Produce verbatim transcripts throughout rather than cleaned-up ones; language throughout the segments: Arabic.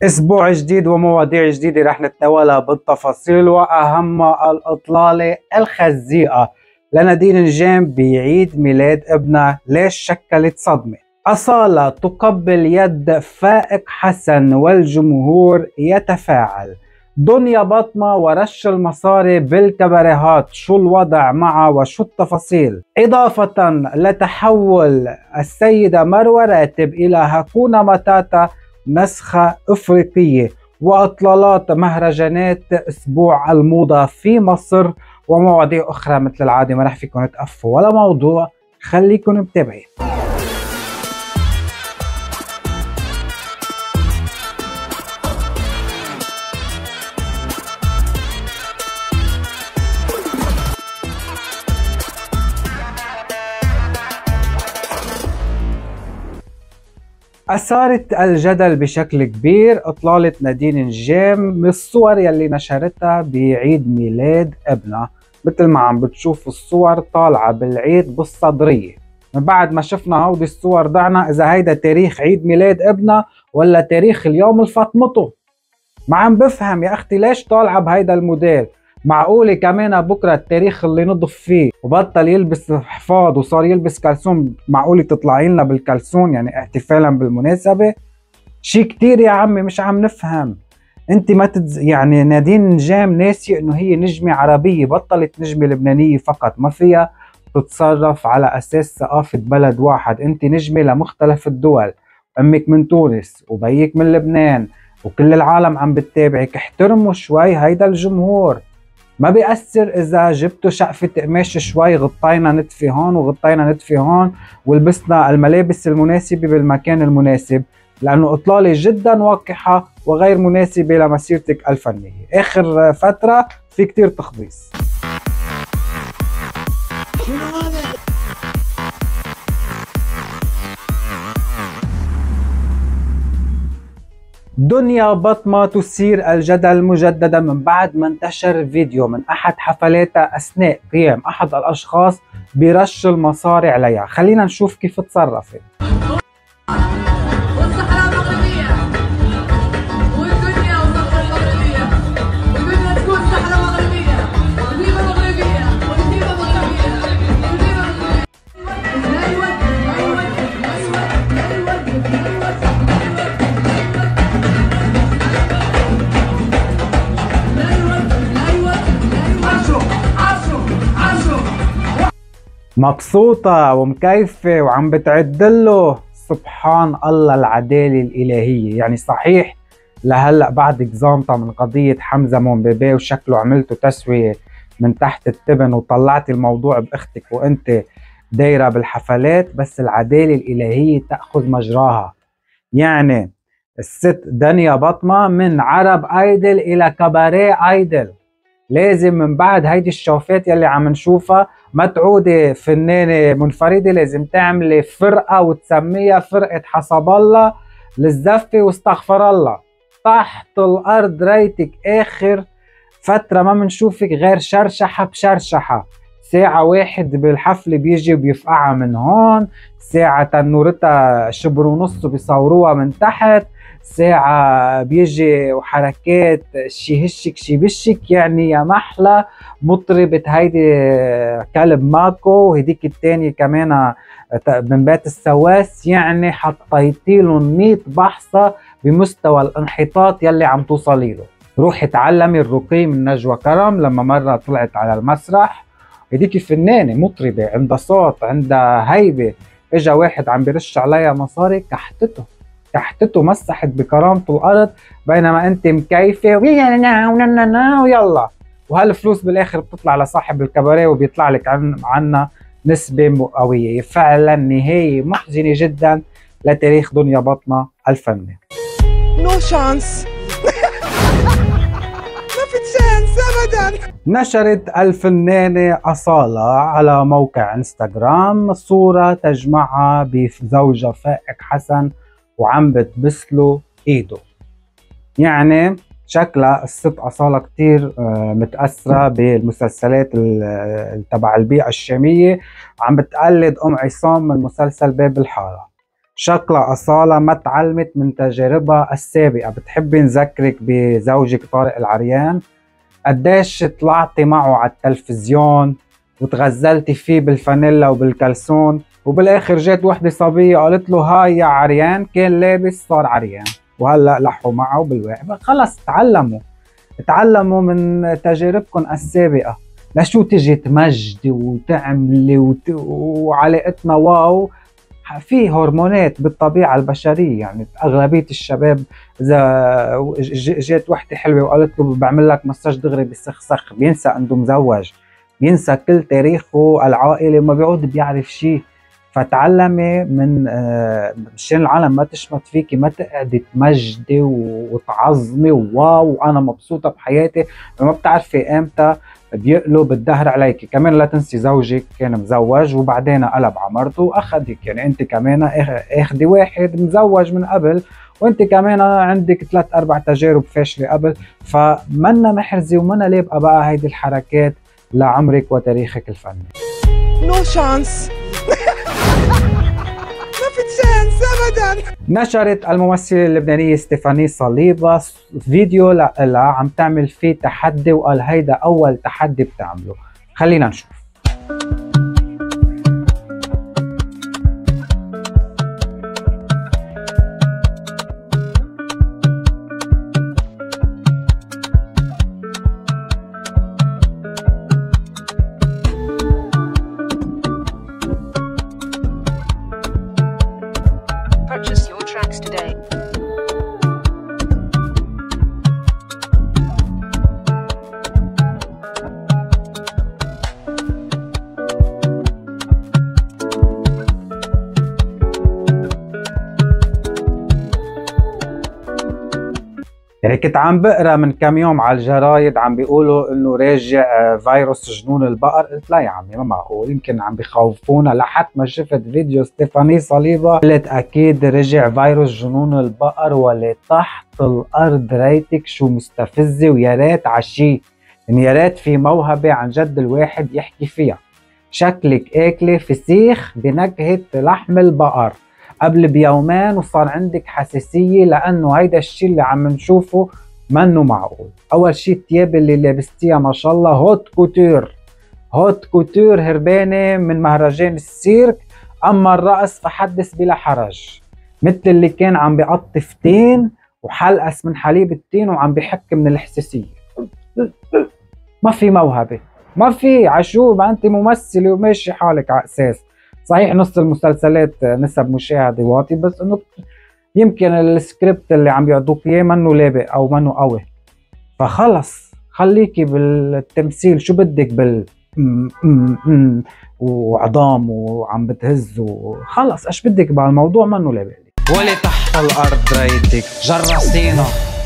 اسبوع جديد ومواضيع جديدة رح نتناولها بالتفاصيل، واهم الاطلالة الخزيئة لنادين نجام بعيد ميلاد ابنها. ليش شكلت صدمة؟ أصالة تقبل يد فائق حسن والجمهور يتفاعل. دنيا بطمة ورش المصاري بالكباريهات، شو الوضع معها وشو التفاصيل؟ إضافة لتحول السيدة مروة راتب إلى هاكونا ماتاتا، نسخة إفريقية، وإطلالات مهرجانات أسبوع الموضة في مصر، ومواضيع أخرى مثل العادة. ما رح فيكم تقفوا ولا موضوع، خليكم متابعين. أثارت الجدل بشكل كبير إطلالة نادين نجام من الصور يلي نشرتها بعيد ميلاد ابنها. مثل ما عم بتشوفوا الصور طالعة بالعيد بالصدرية. من بعد ما شفنا هودي الصور ضعنا إذا هيدا تاريخ عيد ميلاد ابنها ولا تاريخ اليوم الفاطمته. ما عم بفهم يا أختي ليش طالعة بهيدا الموديل. معقولة كمان بكرة التاريخ اللي نضف فيه وبطل يلبس حفاض وصار يلبس كلسون، معقولة تطلعي لنا بالكلسون يعني احتفالا بالمناسبة؟ شي كتير يا عمي مش عم نفهم. انت ما تتز... يعني نادين نجام ناسية انه هي نجمة عربية، بطلت نجمة لبنانية فقط، ما فيها تتصرف على اساس ثقافة بلد واحد. انت نجمة لمختلف الدول، امك من تونس وبيك من لبنان وكل العالم عم بتتابعك. احترموا شوي هيدا الجمهور. ما بيأثر إذا جبتوا شقفة قماش شوي، غطينا نتفي هون وغطينا نتفي هون ولبسنا الملابس المناسبة بالمكان المناسب، لأنه إطلالة جدا وقحة وغير مناسبة لمسيرتك الفنية. آخر فترة في كتير تخبيص. دنيا بطمة تثير الجدل مجددا من بعد ما انتشر فيديو من أحد حفلاتها أثناء قيام أحد الأشخاص برش المصاري عليها. خلينا نشوف كيف تصرفت. مبسوطة ومكيفة وعم بتعدله. سبحان الله العدالة الإلهية. يعني صحيح لهلأ بعدك زامطة من قضية حمزة مومبيبي وشكله عملته تسوية من تحت التبن وطلعتي الموضوع بأختك وانت دايرة بالحفلات، بس العدالة الإلهية تأخذ مجراها. يعني الست دنيا بطمة من عرب ايدل إلى كباريه ايدل، لازم من بعد هيدي الشوفات يلي عم نشوفها ما تعودي فنانة منفردة، لازم تعملي فرقة وتسميها فرقة حسب الله للزفة واستغفر الله. تحت الأرض ريتك آخر فترة ما منشوفك غير شرشحة بشرشحة. ساعة واحد بالحفلة بيجي وبيفقعها من هون، ساعة تنورتها شبر ونص بيصوروها من تحت، ساعة بيجي وحركات شي هشك شي بشك. يعني يا محلى مطربة هيدي كلب ماكو وهديك التانية كمان من بيت السواس. يعني حطيتيلن مية بحصة بمستوى الانحطاط يلي عم توصلي له. روحي تعلمي الرقي من نجوى كرم لما مرة طلعت على المسرح. هديك فنانة مطربة عندها صوت عندها هيبة، اجا واحد عم بيرش عليها مصاري كحتته كحتته مسحت بكرامته الارض، بينما انت مكيفه ويلا وهالفلوس بالاخر بتطلع لصاحب الكباريه وبيطلع لك عن عنا نسبه مئويه. فعلا نهايه محزنه جدا لتاريخ دنيا بطمة الفني. نو شانس ما في تشانس ابدا. نشرت الفنانة أصالة على موقع انستغرام صورة تجمعها بزوجها فائق حسن وعم بتبسله ايده. يعني شكلها الست أصالة كتير متأثرة بالمسلسلات تبع البيئة الشامية، عم بتقلد أم عصام من مسلسل باب الحارة. شكلها أصالة ما تعلمت من تجاربها السابقة. بتحبي نذكرك بزوجك طارق العريان، قديش طلعتي معه على التلفزيون وتغزلتي فيه بالفانيلا وبالكلسون، وبالاخر جات وحده صبيه قالت له هاي يا عريان، كان لابس صار عريان، وهلا لحوا معه بالواقع. خلص تعلموا تعلموا من تجاربكم السابقه. لشو تجي تمجدي وتعملي وت... وعلاقتنا واو؟ في هرمونات بالطبيعه البشريه، يعني اغلبيه الشباب اذا جات وحده حلوه وقالت له بعمل لك مساج دغري بالسخسخ بينسى انه مزوج، بينسى كل تاريخه العائلي وما بيعود بيعرف شيء. فتعلمي من مشان العالم ما تشمت فيكي، ما تقعدي تمجدي وتعظمي وواو وانا مبسوطه بحياتي، ما بتعرفي امتى بيقلب الدهر عليكي. كمان لا تنسي زوجك كان مزوج وبعدين قلب على مرته واخذك، يعني انت كمان اخذي واحد مزوج من قبل، وانت كمان عندك ثلاث اربع تجارب فاشله قبل، فمنا محرزه ومنا لابقه بقى هيدي الحركات لعمرك وتاريخك الفني. نو شانس. ما في تشانس ابدا. نشرت الممثله اللبنانيه ستيفاني صليبه فيديو لها عم تعمل فيه تحدي، وقال هيدا اول تحدي بتعمله. خلينا نشوف. Purchase your tracks today. يعني كنت عم بقرا من كم يوم على الجرايد عم بيقولوا انه راجع فيروس جنون البقر، قلت لا يا عمي ما معقول، يمكن عم بخوفونا، لحد ما شفت فيديو ستيفاني صليبه قلت اكيد رجع فيروس جنون البقر. ولتحت الارض ريتك شو مستفزه، ويا ريت عشي، يعني يا ريت في موهبه عن جد الواحد يحكي فيها. شكلك اكله فسيخ بنكهه لحم البقر قبل بيومين وصار عندك حساسية، لأنه هيدا الشيء اللي عم نشوفه منه معقول. أول شيء التياب اللي لابستيها ما شاء الله هوت كوتور، هوت كوتور هربانة من مهرجان السيرك، أما الرقص فحدث بلا حرج، مثل اللي كان عم بيقطف تين وحلقس من حليب التين وعم بيحك من الحساسية. ما في موهبة، ما في عشوب، أنت ممثلة وماشي حالك على أساس. صحيح نص المسلسلات نسب مشاهدة واطي، بس انه يمكن السكريبت اللي عم يعطوك اياه منه لابق او منه قوي، فخلص خليكي بالتمثيل. شو بدك بال وعظام وعم بتهز وخلص، ايش بدك بهالموضوع منه لابق. ولي تحت الارض ريتك جرسينا.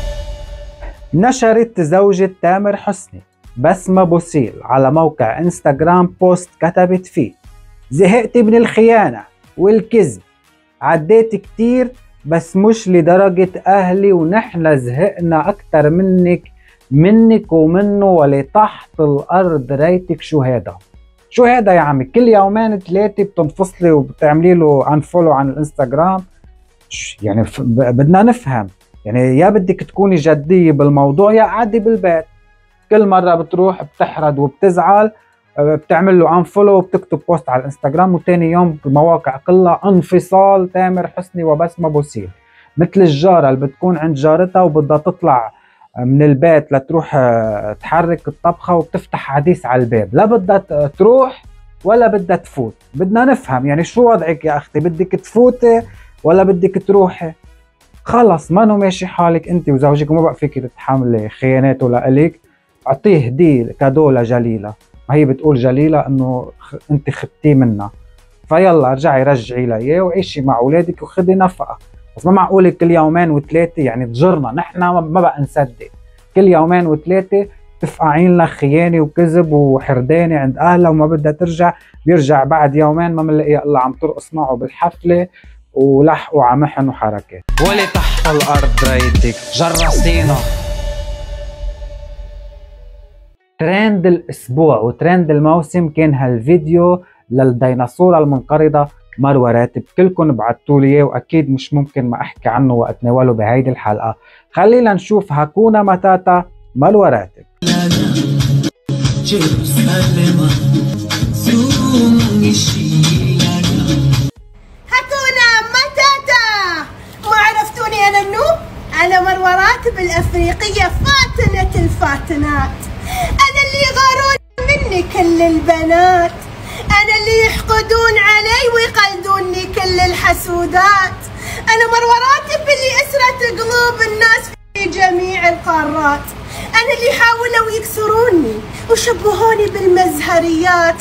نشرت زوجة تامر حسني بسمة بوسيل على موقع انستغرام بوست كتبت فيه: زهقت من الخيانة والكذب، عديت كتير بس مش لدرجة أهلي، ونحن زهقنا أكتر منك منك ومنه، ولتحت الأرض ريتك. شو هذا؟ شو هذا يا عمي؟ كل يومين ثلاثة بتنفصلي وبتعملي له انفولو عن الانستغرام؟ يعني بدنا نفهم، يعني يا بدك تكوني جدية بالموضوع يا قعدي بالبيت. كل مرة بتروح بتحرد وبتزعل بتعمل له انفولو وبتكتب بوست على الانستغرام، وتاني يوم المواقع كلها انفصال تامر حسني وبسمة بوسيل. مثل الجارة اللي بتكون عند جارتها وبدها تطلع من البيت لتروح تحرك الطبخة وبتفتح حديث على الباب، لا بدها تروح ولا بدها تفوت. بدنا نفهم يعني شو وضعك يا اختي، بدك تفوتي ولا بدك تروحي؟ خلص ما ماشي حالك انت وزوجك وما بقى فيك تتحملي خياناته لإلك. اعطيه هدية كادو لجليلة، ما هي بتقول جليلة انه انت خدتيه منها، فيلا ارجعي رجعي لها اياه وعيشي مع اولادك وخدي نفقه. بس ما معقول كل يومين وثلاثه، يعني تجرنا نحن ما بقى نصدق. كل يومين وثلاثه تفقعين لها خيانه وكذب وحردانه عند اهلها وما بدها ترجع، بيرجع بعد يومين ما بنلاقيها الا عم ترقص معه بالحفله ولحقوا على محن وحركات. ولي تحت الارض ريتك جرسينا. ترند الاسبوع وترند الموسم كان هالفيديو للديناصورة المنقرضة مروة راتب. كلكم بعتوا لي اياه واكيد مش ممكن ما احكي عنه واتناوله بهيدي الحلقة. خلينا نشوف هاكونا ماتاتا مروة راتب. هاكونا ماتاتا. ما عرفتوني انا منو؟ انا مروة راتب الافريقية فاتنة الفاتنات. انا اللي يغارون مني كل البنات، انا اللي يحقدون علي ويقلدوني كل الحسودات. انا مروة راتب اللي اسرت قلوب الناس في جميع القارات. انا اللي حاولوا يكسروني وشبهوني بالمزهريات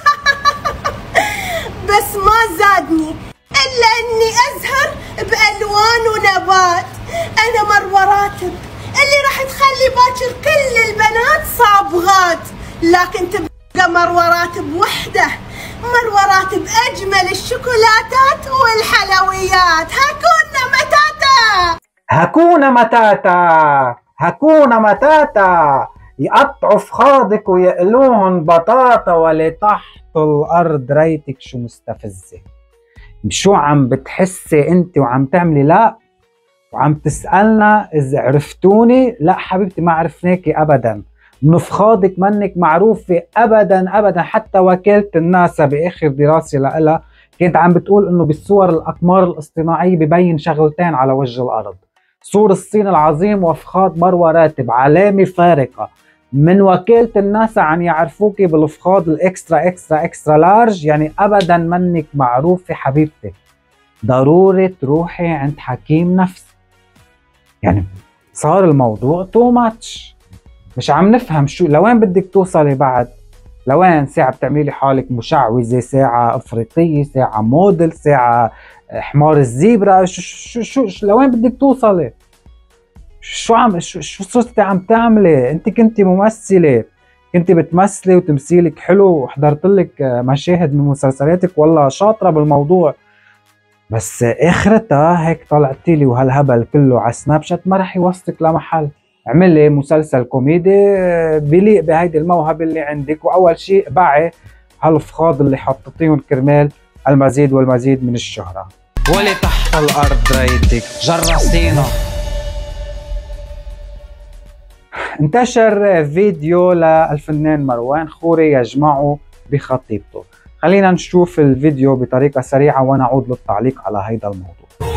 بس ما زادني الا اني ازهر بالوان ونبات. انا مروة راتب اللي راح تخلي باكر كل البنات صابغات، لكن تبقى مروة راتب وحده. مروة راتب اجمل الشوكولاتات والحلويات. هاكونا ماتاتا. هاكونا ماتاتا هاكونا ماتاتا. يقطعوا فخادك ويقلوهن بطاطا ولتحت الارض. ريتك شو مستفزه، شو عم بتحسي انت وعم تعملي؟ لا وعم تسألنا اذا عرفتوني؟ لا حبيبتي ما عرفناكي ابدا. من فخادك منك معروفة ابدا ابدا. حتى وكالة الناسا باخر دراسة لها كانت عم بتقول انه بالصور الاقمار الاصطناعية ببين شغلتين على وجه الارض: سور الصين العظيم وفخاد مروة راتب. علامة فارقة من وكالة الناسا عن يعرفوكي بالفخاد الاكسترا اكسترا اكسترا لارج. يعني ابدا منك معروفة حبيبتي. ضروري تروحي عند حكيم نفسي. يعني صار الموضوع تو ماتش. مش عم نفهم شو لوين بدك توصلي بعد. لوين؟ ساعة بتعملي لي حالك مشعوذة، ساعة افريقية، ساعة موديل، ساعة حمار الزيبرا. شو شو شو, شو لوين بدك توصلي؟ شو عم شو, شو صرتي عم تعملي؟ انت كنتي ممثلة، كنتي بتمثلي وتمثيلك حلو وحضرت لك مشاهد من مسلسلاتك والله شاطرة بالموضوع، بس اخرتها هيك طلعتي لي وهالهبل كله على سناب شات ما رح يوصلك لمحل. اعملي مسلسل كوميدي بليق بهيدي الموهبة اللي عندك، واول شيء باعي هالفخاض اللي حطيتيهم كرمال المزيد والمزيد من الشهرة. ولي تحت الارض ريتك جرسينا. انتشر فيديو للفنان مروان خوري يجمعه بخطيبته. خلينا نشوف الفيديو بطريقة سريعة ونعود للتعليق على هيدا الموضوع.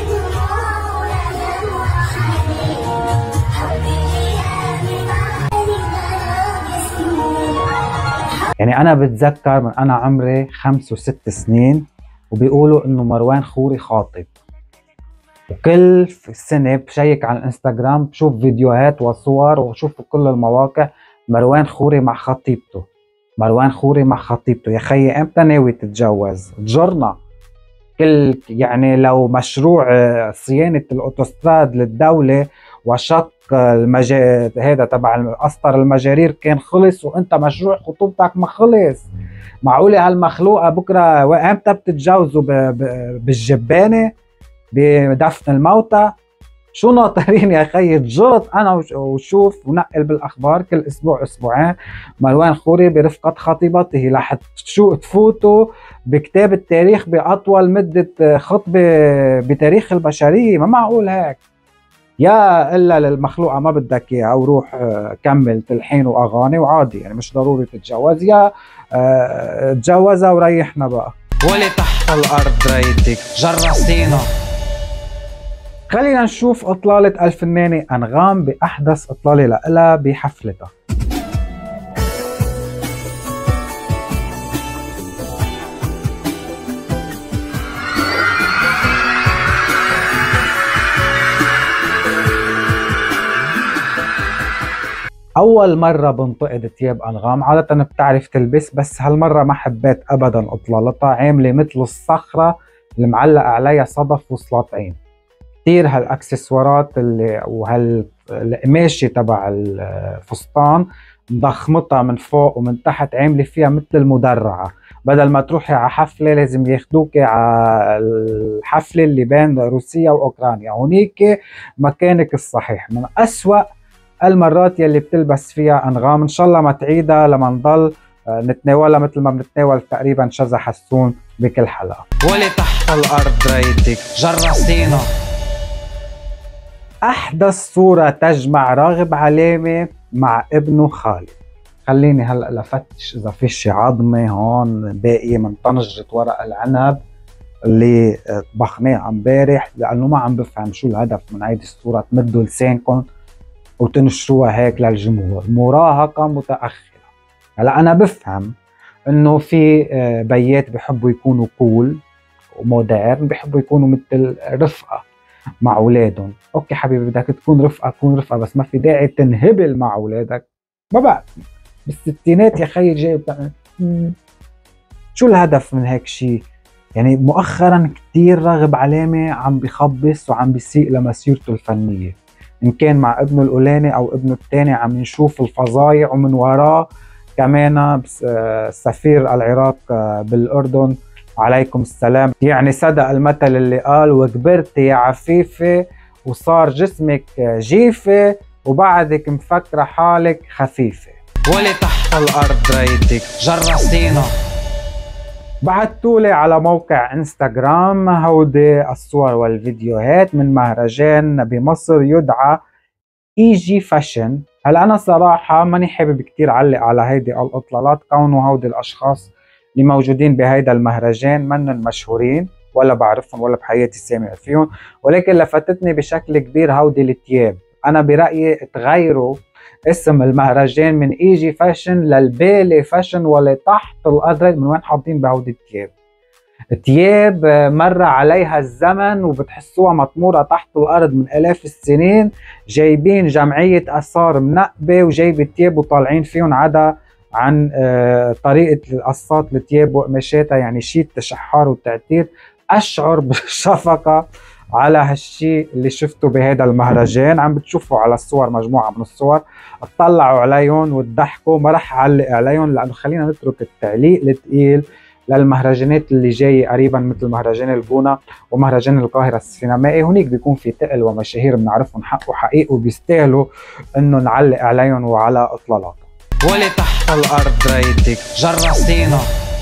يعني أنا بتذكر من أنا عمري خمس وست سنين وبيقولوا إنه مروان خوري خاطب، وكل سنة بشيك على الانستغرام بشوف فيديوهات وصور وشوف كل المواقع مروان خوري مع خطيبته. مروان خوري مع خطيبته. يا خيي امتى ناوي تتجوز؟ تجرنا كل يعني لو مشروع صيانة الاوتوستراد للدولة وشق المجا هذا تبع قسطر المجارير كان خلص وانت مشروع خطوبتك ما خلص. معقولة هالمخلوقة بكرة امتى بتتجوزوا بالجبانة بدفن الموتى؟ شو ناطرين يا خيي؟ تجرت انا وشوف ونقل بالاخبار كل اسبوع اسبوعين مروان خوري برفقة خطيبته رح شو تفوتوا بكتاب التاريخ باطول مدة خطبة بتاريخ البشرية. ما معقول هيك. يا الا للمخلوقة ما بدك اياها وروح كمل تلحين واغاني وعادي، يعني مش ضروري تتجوز. يا اه تجوزها وريحنا بقى. ولي تحت الارض ريتك جرسينا. خلينا نشوف اطلالة الفنانة انغام باحدث اطلالة لها بحفلتها. اول مرة بنتقد تياب انغام، عادة بتعرف تلبس بس هالمرة ما حبيت ابدا اطلالتها. عاملة مثل الصخرة المعلقة عليها صدف وسلاطين. كتير هالاكسسوارات اللي وهالقماشة تبع الفستان مضخمتها من فوق ومن تحت، عاملة فيها مثل المدرعة. بدل ما تروحي على حفلة لازم ياخدوكي على الحفلة اللي بين روسيا واوكرانيا. هونيك مكانك الصحيح. من اسوأ المرات يلي بتلبس فيها انغام. ان شاء الله ما تعيدها لما نضل نتناولها مثل ما بنتناول تقريبا شذا حسون بكل حلقة. ولي تحت الأرض ريتك جرسينا. أحدث صورة تجمع راغب علامة مع ابنه خالد. خليني هلأ لفتش إذا في شي عظمة هون باقية من طنجرة ورق العنب اللي طبخناه امبارح، لأنه ما عم بفهم شو الهدف من هيدي الصورة. تمدوا لسانكم وتنشروها هيك للجمهور، مراهقة متأخرة. هلا أنا بفهم إنه في بيات بحبوا يكونوا كول ومودرن، بحبوا يكونوا مثل رفقة مع أولادهم. أوكي حبيبي، بدك تكون رفقة كون رفقة، بس ما في داعي تنهبل مع أولادك. ما بقى بالستينات يا خيي جاي بتاع شو الهدف من هيك شيء؟ يعني مؤخرا كتير راغب علامة عم بخبص وعم بيسيء لمسيرته الفنية، إن كان مع ابنه الأولاني أو ابنه الثاني عم نشوف الفظايع، ومن وراه كمان سفير العراق بالأردن عليكم السلام. يعني صدق المثل اللي قال وكبرت يا عفيفة وصار جسمك جيفة وبعدك مفكرة حالك خفيفة. ولي تحت الأرض ريتك جرسينا. بعتولي على موقع انستغرام هودي الصور والفيديوهات من مهرجان بمصر يدعى ايجي فاشن. هلا انا صراحة ماني حابب كتير علق على هيدي الاطلالات، كونه هودي الاشخاص اللي موجودين بهيدا المهرجان منن مشهورين ولا بعرفهم ولا بحياتي سامع فيهم، ولكن لفتتني بشكل كبير هودي التياب. انا برأيي تغيروا اسم المهرجان من ايجي فاشن للبالي فاشن ولا تحت الارض. من وين حاطين بهودي التياب؟ تياب مر عليها الزمن وبتحسوها مطمورة تحت الارض من الاف السنين، جايبين جمعية اثار منقبة وجايب التياب وطالعين فيهم عدا عن طريقة القصات التياب وقماشاتها، يعني شيء التشحار والتعتير. اشعر بالشفقة على هالشي اللي شفته بهذا المهرجان. عم بتشوفوا على الصور مجموعة من الصور، اطلعوا عليهم وتضحكوا. ما رح اعلق عليهم لانه خلينا نترك التعليق الثقيل للمهرجانات اللي جاي قريبا، مثل مهرجان الجونة ومهرجان القاهرة السينمائي. هنيك بيكون في تقل ومشاهير بنعرفهم حق وحقيق وبيستاهلوا انه نعلق عليهم وعلى اطلالاتهم. ولي تحت الارض ريتك جرسينا.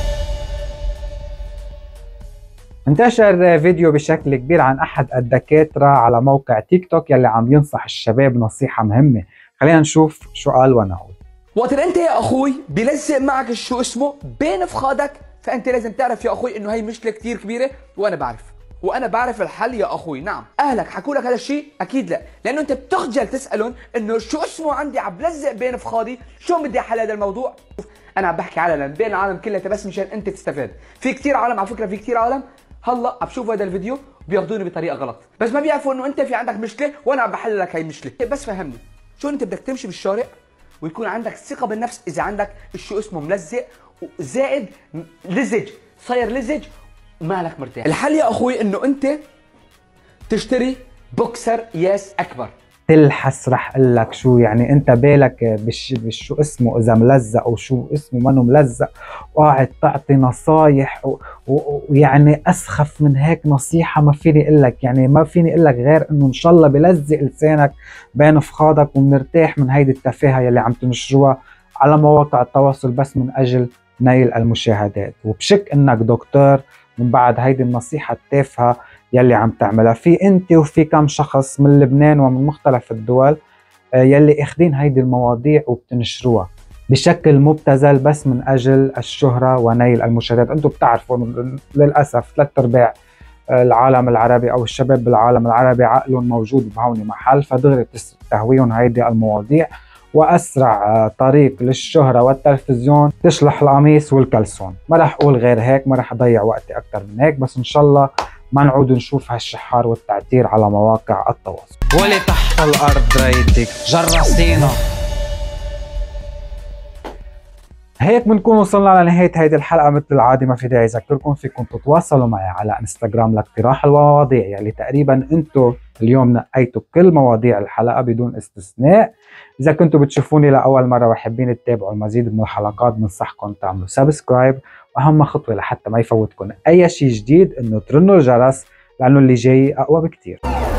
انتشر فيديو بشكل كبير عن احد الدكاترة على موقع تيك توك يلي عم ينصح الشباب نصيحة مهمة. خلينا نشوف شو قال ونعود. وقت انت يا اخوي بيلزق معك شو اسمه بين فخادك، فانت لازم تعرف يا اخوي انه هي مشكلة كتير كبيرة، وانا بعرف وانا بعرف الحل يا اخوي. نعم، اهلك حكوا لك هذا الشيء؟ اكيد لا، لانه انت بتخجل تسالهم انه شو اسمه عندي عم بلزق بين فخادي، شو بدي احل هذا الموضوع. انا عم بحكي علنا بين العالم كلها بس مشان انت تستفاد. في كتير عالم على فكرة، في كتير عالم هلا عم بشوفوا هذا الفيديو بياخذوني بطريقه غلط، بس ما بيعرفوا انه انت في عندك مشكله وانا عم بحل لك هي المشكله. بس فهمني شو انت بدك تمشي بالشارع ويكون عندك ثقه بالنفس اذا عندك شو اسمه ملزق وزائد لزج، صاير لزج ومالك مرتاح. الحل يا اخوي انه انت تشتري بوكسر ياس اكبر. تلحس رح اقول لك شو يعني، انت بالك بش بشو اسمه اذا ملزق وشو اسمه منه ملزق، وقاعد تعطي نصايح ويعني اسخف من هيك نصيحه ما فيني اقول لك. يعني ما فيني اقول لك غير انه ان شاء الله بلزق لسانك بين فخادك وبنرتاح من هيدي التفاهه يلي عم تنشروها على مواقع التواصل بس من اجل نيل المشاهدات. وبشك انك دكتور من بعد هيدي النصيحه التافهه يلي عم تعملها. في انت وفي كم شخص من لبنان ومن مختلف الدول يلي اخذين هيدي المواضيع وبتنشروها بشكل مبتذل بس من اجل الشهرة ونيل المشاهدات. انتم بتعرفوا للاسف ثلاث ارباع العالم العربي او الشباب بالعالم العربي عقلهم موجود بهون محل، فدغري تهويهم هيدي المواضيع، واسرع طريق للشهرة والتلفزيون تشلح القميص والكلسون. ما رح اقول غير هيك، ما رح اضيع وقتي اكثر من هيك، بس ان شاء الله ما نعود نشوف هالشحار والتعتير على مواقع التواصل. ولي تحت الارض ريتك جرسينا. هيك بنكون وصلنا لنهاية هيدي الحلقة. مثل العادة ما في داعي اذكركم فيكم تتواصلوا معي على انستغرام لاقتراح المواضيع يلي تقريبا انتم اليوم نقيتوا كل مواضيع الحلقة بدون استثناء. اذا كنتوا بتشوفوني لاول مرة وحابين تتابعوا المزيد من الحلقات بنصحكم تعملوا سبسكرايب، واهم خطوة لحتى ما يفوتكم اي شيء جديد انه ترنوا الجرس لانه اللي جاي اقوى بكتير.